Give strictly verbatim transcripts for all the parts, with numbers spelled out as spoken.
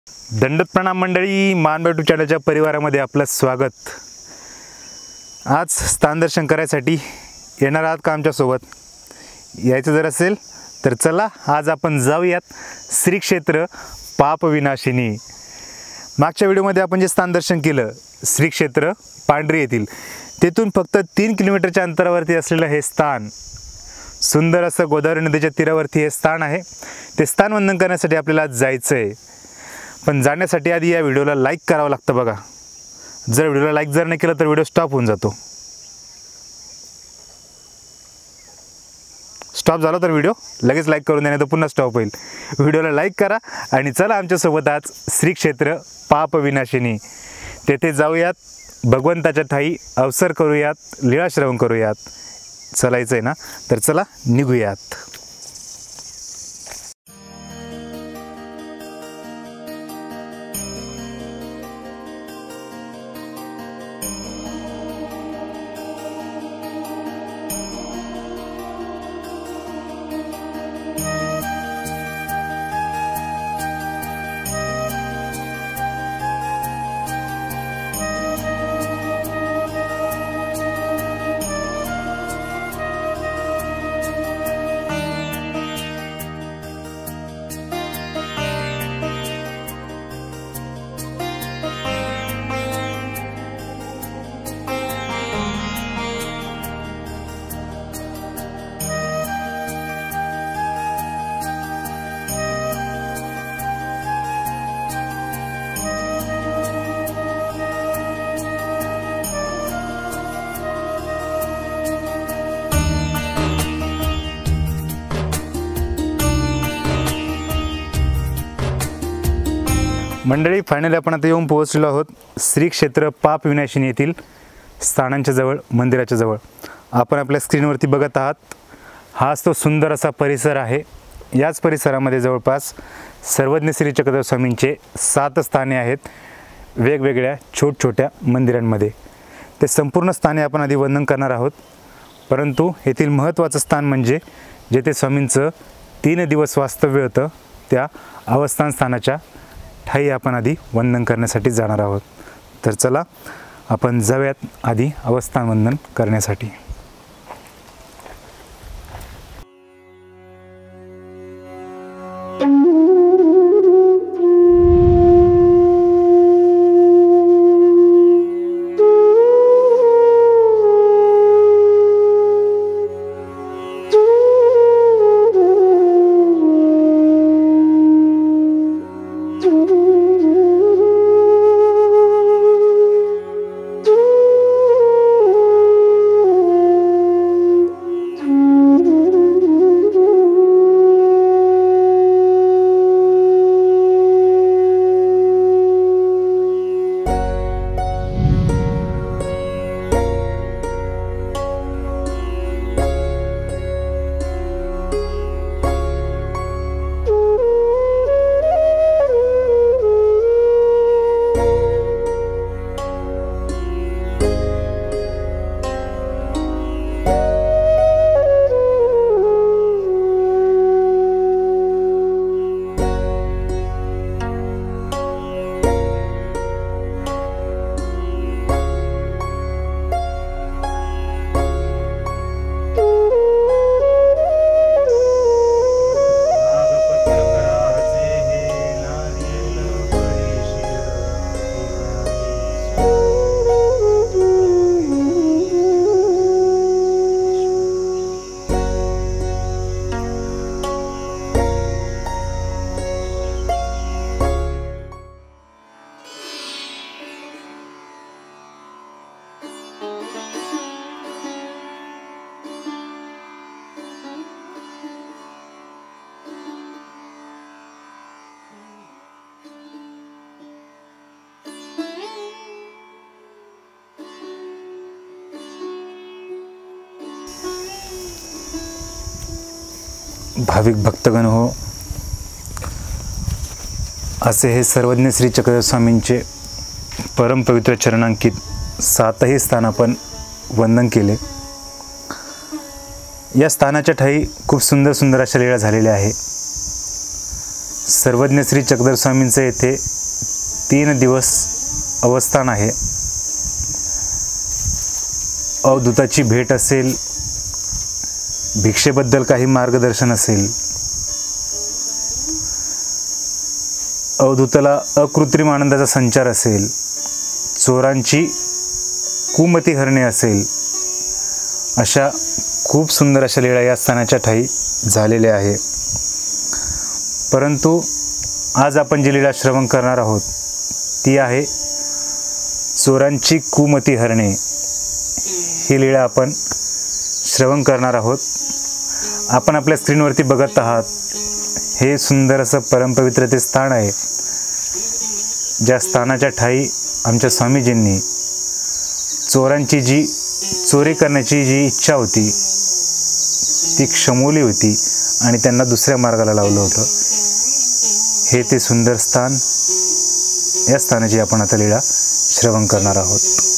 दंडत प्रणाम मंडळी, मानव टू चॅनलच्या परिवारामध्ये आपलं स्वागत। आज स्थान दर्शन करायसाठी येणार आहात का आमच्यासोबत? यायचं जर असेल तर चला आज आपण जाऊयात श्री क्षेत्र पाप विनाशिनी। मागच्या व्हिडिओमध्ये आपण जे स्थान दर्शन केलं श्री क्षेत्र पांढरी येथील, तेथून फक्त तीन किलोमीटरच्या अंतरावरती असलेलं हे स्थान, सुंदर असं गोदावरी नदीच्या तीरावरती हे स्थान आहे। ते स्थान वंदन करण्यासाठी आपल्याला जायचं आहे, पण जाण्यासाठी आधी या व्हिडिओला लाईक करावं लागतं बघा। जर व्हिडिओला लाईक जर नाही केलं तर व्हिडिओ स्टॉप होऊन जातो। स्टॉप झाला तर व्हिडिओ लगेच लाईक करून द्या, नाही तर पुन्हा स्टॉप होईल। व्हिडिओला लाईक करा आणि चला आमच्यासोबत आज श्री क्षेत्र पाप विनाशिनी तेथे जाऊयात, भगवंताच्या ठाई अवसर करूयात, लीळा श्रवण करूयात। चलायचं आहे ना, तर चला निघूयात। मंडळी, फायनली आपण आता येऊन पोहोचलेलो आहोत श्री क्षेत्र पाप विनाशिनी येथील स्थानांच्या जवळ, मंदिराच्या जवळ। आपण आपल्या स्क्रीनवरती बघत आहात, हाच तो सुंदर असा परिसर आहे। याच परिसरामध्ये जवळपास सर्वज्ञ श्री चक्रधर स्वामींचे सात स्थाने आहेत, वेगवेगळ्या छोट छोट्या मंदिरांमध्ये। ते संपूर्ण स्थाने आपण आधी वंदन करणार आहोत, परंतु येथील महत्त्वाचं स्थान म्हणजे जेथे स्वामींचं तीन दिवस वास्तव्य होतं, त्या अवस्थान स्थानाच्या ठाई आपण आधी वंदन करण्यासाठी जाणार आहोत। तर चला आपण जाऊयात आधी अवस्थान वंदन करण्यासाठी। भाविक भक्तगण हो, असे हे सर्वज्ञ श्री चक्रधर स्वामींचे परम पवित्र चरणांकित सातही स्थान आपण वंदन केले। या स्थानाच्या ठाई खूप सुंदर सुंदर अशा लीळा झालेल्या आहे। सर्वज्ञ श्री चक्रधर स्वामींचं येथे तीन दिवस अवस्थान आहे. अवधूताची भेट असेल, भिक्षेबद्दल काही मार्गदर्शन असेल, अवधूताला अकृत्रिम आनंदाचा संचार असेल, चोरांची कुमती हरणे असेल, अशा खूप सुंदर अशा लीळा या स्थानाच्या ठायी झालेल्या आहे. परंतु आज आपण जी लीळा श्रवण करणार आहोत ती आहे चोरांची कुमती हरणे. ही लीळा आपण श्रवण करणार आहोत. आपण आपल्या स्क्रीनवरती बघत आहात हे सुंदर असं परमपवित्र ते स्थान आहे, ज्या स्थानाच्या ठायी आमच्या स्वामीजींनी चोरांची जी चोरी करण्याची जी इच्छा होती ती क्षमवली होती आणि त्यांना दुसऱ्या मार्गाला लावलं होतं. हे ते सुंदर स्थान, या स्थानाची आपण आता लीळा श्रवण करणार आहोत.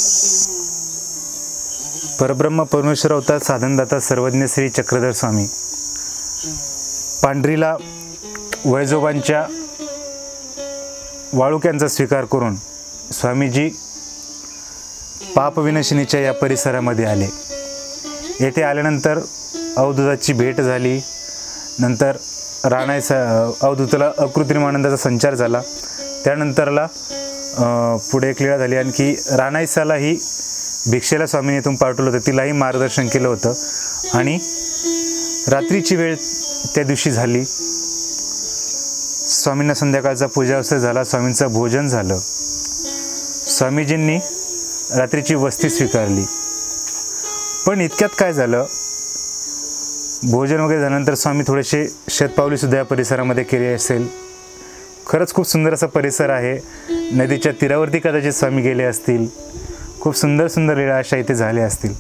परब्रह्म परमेश्वर अवतार साधनदाता सर्वज्ञ श्री चक्रधर स्वामी पांढरीला वैजोबांच्या वाळुक्यांचा स्वीकार करून स्वामीजी पापविनाशिनीच्या या परिसरामध्ये आले. येथे आल्यानंतर अवधूताची भेट झाली. नंतर राणायचा अवधूताला अकृत्रिम आनंदाचा संचार झाला. त्यानंतरला पुढे एक लीळा झाली आणखी राणायसालाही भिक्षेला स्वामीने इथून पाठवलं होतं, तिलाही मार्गदर्शन केलं होतं. आणि रात्रीची वेळ त्या दिवशी झाली. स्वामींना संध्याकाळचा पूजावस्था झाला, स्वामींचं भोजन झालं. स्वामीजींनी रात्रीची वस्ती स्वीकारली. पण इतक्यात काय झालं, भोजन वगैरे झाल्यानंतर स्वामी थोडेसे शतपावलीसुद्धा या परिसरामध्ये केली असेल. खरंच खूप सुंदर असा परिसर आहे. नदीच्या तीरावरती कदाचित स्वामी गेले असतील. खूप सुंदर सुंदर लीळा अशा इथे झाल्या असतील.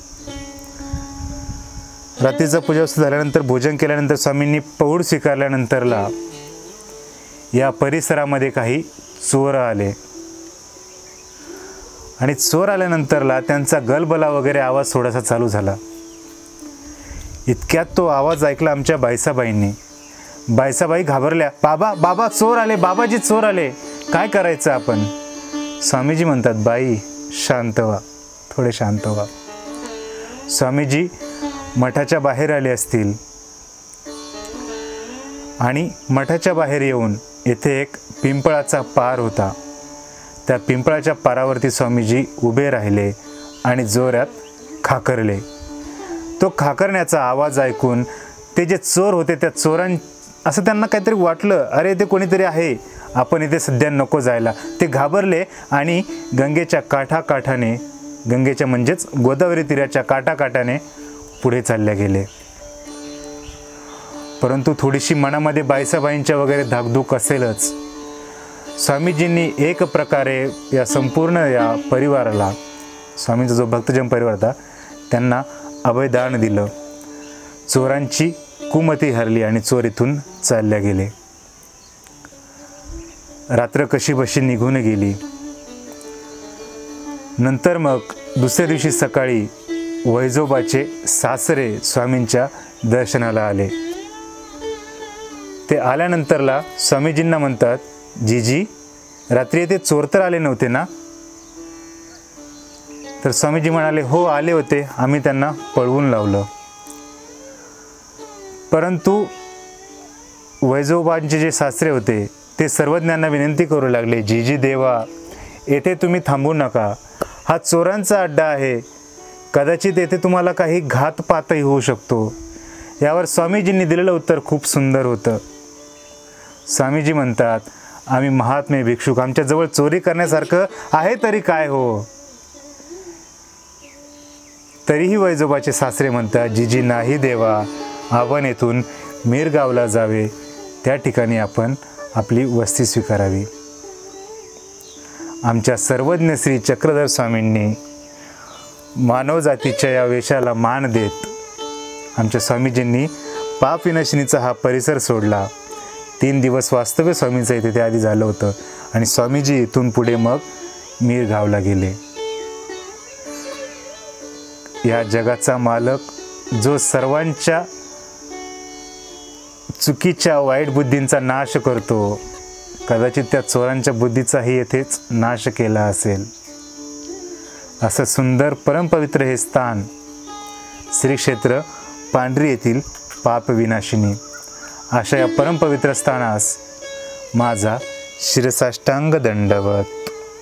रात्रीचा पूजावस्था झाल्यानंतर भोजन केल्यानंतर स्वामींनी पौड स्वीकारल्यानंतरला या परिसरामध्ये काही चोर आले आणि चोर आल्यानंतरला त्यांचा गलबला वगैरे आवाज थोडासा चालू झाला. इतक्यात तो आवाज ऐकला आमच्या बायसाबाईंनी. बायसाबाई घाबरल्या. बाबा बाबा चोर आले, बाबाजी चोर आले, काय करायचं आपण? स्वामीजी म्हणतात, बाई शांत व्हा, थोडे शांत व्हा. स्वामीजी मठाच्या बाहेर आले असतील आणि मठाच्या बाहेर येऊन येथे एक पिंपळाचा पार होता. त्या पिंपळाच्या पारावरती स्वामीजी उभे राहिले आणि जोरात खाकरले. तो खाकरण्याचा आवाज ऐकून ते जे चोर होते त्या चोरां असं त्यांना काहीतरी वाटलं, अरे ते कोणीतरी आहे, आपण इथे सध्या नको जायला. ते घाबरले आणि गंगेच्या काठाकाठाने, गंगेच्या म्हणजेच गोदावरी तीराच्या काठाकाठाने पुढे चालले गेले. परंतु थोडीशी मनामध्ये बायसाबाईंच्या वगैरे धाकधूक असेलच. स्वामीजींनी एक प्रकारे या संपूर्ण या परिवाराला, स्वामींचा जो भक्तजन परिवार होता त्यांना अभयदान दिलं. चोरांची कुमती हरली आणि चोर इथून चालल्या गेले. रात्र कशी बशी निघून गेली. नंतर मग दुसऱ्या दिवशी सकाळी वैजोबाचे सासरे स्वामींच्या दर्शनाला आले. ते आल्यानंतरला स्वामीजींना म्हणतात, जीजी रात्री येथे चोर तर आले नव्हते ना? तर स्वामीजी म्हणाले, हो आले होते, आम्ही त्यांना पळवून लावलं. परंतु वैजोबांचे जे सासरे होते ते सर्वज्ञांना विनंती करू लागले, जीजी देवा येथे तुम्ही थांबू नका, हा चोरांचा अड्डा आहे, कदाचित येथे तुम्हाला काही घातपातही होऊ शकतो. यावर स्वामीजींनी दिलेलं उत्तर खूप सुंदर होतं. स्वामीजी म्हणतात, आम्ही महात्मे भिक्षुक, आमच्याजवळ चोरी करण्यासारखं आहे तरी काय हो? तरीही वैजोबाचे सासरे म्हणतात, जीजी नाही देवा, आपण येथून मिरगावला जावे, त्या ठिकाणी आपण आपली वस्ती स्वीकारावी. आमच्या सर्वज्ञ श्री चक्रधर स्वामींनी मानवजातीच्या या वेशाला मान देत आमच्या स्वामीजींनी पापविनाशिनीचा हा परिसर सोडला. तीन दिवस वास्तव्य स्वामींचं इथे त्याआधी झालं होतं आणि स्वामीजी इथून पुढे मग मिरगावला गेले. या जगाचा मालक जो सर्वांच्या चुकीच्या वाईट बुद्धींचा नाश करतो. कदाचित त्या चोरांच्या बुद्धीचाही येथेच नाश केला असेल. असं सुंदर परमपवित्र हे स्थान श्री क्षेत्र पांढरी येथील पापविनाशिनी. अशा या परमपवित्र स्थानास माझा शिरसाष्टांग दंडवत.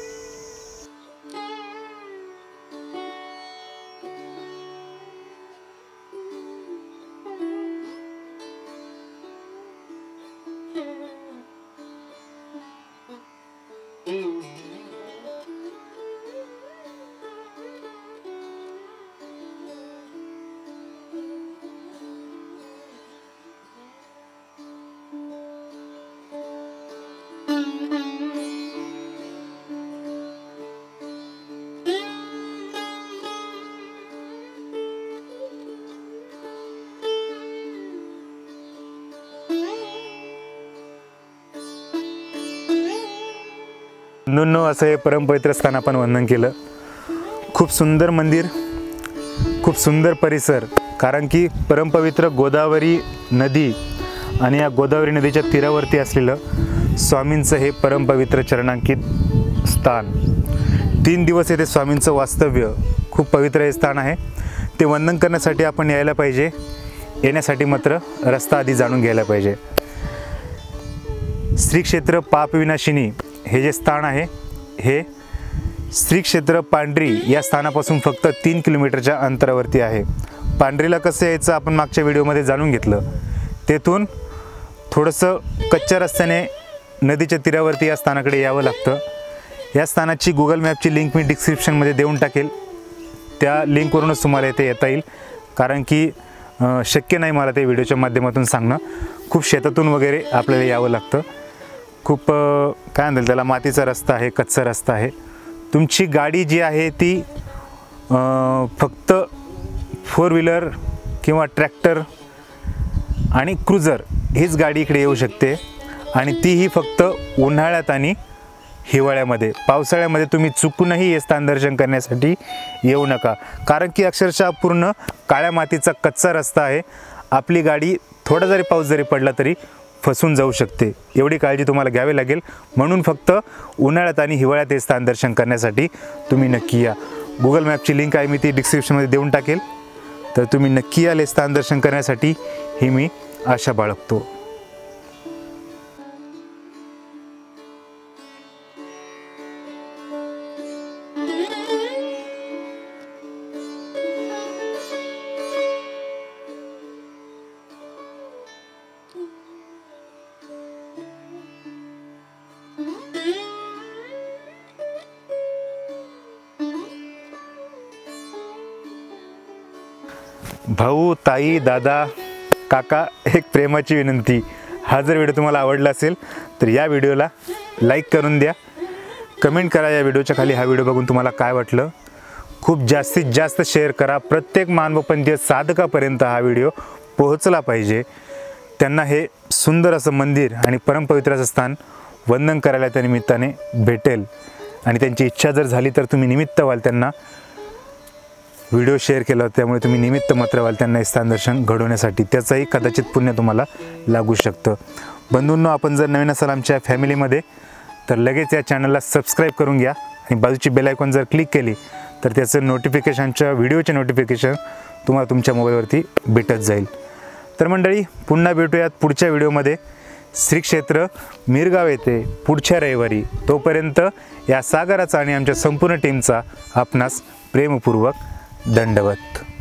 बंधूंनो, असं हे परमपवित्र स्थान आपण वंदन केलं. खूप सुंदर मंदिर, खूप सुंदर परिसर. कारण की परमपवित्र गोदावरी नदी आणि या गोदावरी नदीच्या तीरावरती असलेलं स्वामींचं हे परमपवित्र चरणांकित स्थान. तीन दिवस येथे स्वामींचं वास्तव्य. खूप पवित्र हे स्थान आहे. ते वंदन करण्यासाठी आपण यायला पाहिजे. येण्यासाठी मात्र रस्ता आधी जाणून घ्यायला पाहिजे. श्री क्षेत्र पापविनाशिनी हे जे स्थान आहे हे श्री क्षेत्र पांढरी या स्थानापासून फक्त तीन किलोमीटरच्या अंतरावरती आहे. पांढरीला कसं यायचं आपण मागच्या व्हिडिओमध्ये जाणून घेतलं. तेथून थोडंसं कच्च्या रस्त्याने नदीच्या तीरावरती या स्थानाकडे यावं लागतं. या स्थानाची गुगल मॅपची लिंक मी डिस्क्रिप्शनमध्ये देऊन टाकेल. त्या लिंकवरूनच तुम्हाला इथे येता येईल. कारण की शक्य नाही मला ते व्हिडिओच्या माध्यमातून सांगणं. खूप शेतातून वगैरे आपल्याला यावं लागतं. खूप काय म्हणतात त्याला, मातीचा रस्ता आहे, कच्चा रस्ता आहे. तुमची गाडी जी आहे ती फक्त फोर व्हीलर किंवा ट्रॅक्टर आणि क्रुझर हीच गाडी इकडे येऊ शकते. आणि तीही फक्त उन्हाळ्यात आणि हिवाळ्यामध्ये. पावसाळ्यामध्ये तुम्ही चुकूनही हे स्थान दर्शन करण्यासाठी येऊ नका. कारण की अक्षरशः पूर्ण काळ्या मातीचा कच्चा रस्ता आहे. आपली गाडी थोडा जरी पाऊस जरी पडला तरी फसून जाऊ शकते. एवढी काळजी तुम्हाला घ्यावी लागेल. म्हणून फक्त उन्हाळ्यात आणि हिवाळ्यात हे स्थान दर्शन करण्यासाठी तुम्ही नक्की या. गुगल मॅपची लिंक आहे मी ती डिस्क्रिप्शनमध्ये देऊन टाकेल. तर तुम्ही नक्की याल हे स्थान दर्शन करण्यासाठी ही मी आशा बाळगतो. भाऊ, ताई, दादा, काका, एक प्रेमाची विनंती. हा जर व्हिडिओ तुम्हाला आवडला असेल तर या व्हिडिओला लाईक करून द्या. कमेंट करा या व्हिडिओच्या खाली हा व्हिडिओ बघून तुम्हाला काय वाटलं. खूप जास्तीत जास्त शेअर करा. प्रत्येक मानवपंथीय साधकापर्यंत हा व्हिडिओ पोहोचला पाहिजे. त्यांना हे सुंदर असं मंदिर आणि परमपवित्र असं स्थान वंदन करायला त्या निमित्ताने भेटेल. आणि त्यांची इच्छा जर झाली तर तुम्ही निमित्त व्हाल. त्यांना व्हिडिओ शेअर केला त्यामुळे तुम्ही निमित्त मात्र व्हाल त्यांना स्थान दर्शन घडवण्यासाठी. त्याचंही कदाचित पुण्य तुम्हाला लागू शकतं. बंधूंनो, आपण जर नवीन असाल आमच्या फॅमिलीमध्ये तर लगेच या चॅनलला सबस्क्राईब करून घ्या. आणि बाजूची बेल आयकॉन जर क्लिक केली तर त्याचं नोटिफिकेशनच्या व्हिडिओचे नोटिफिकेशन तुम्हाला तुमच्या मोबाईलवरती भेटत जाईल. तर मंडळी, पुन्हा भेटूयात पुढच्या व्हिडिओमध्ये श्री क्षेत्र मिरगाव येथे पुढच्या रविवारी. तोपर्यंत या सागराचा आणि आमच्या संपूर्ण टीमचा आपणास प्रेमपूर्वक दंडवत.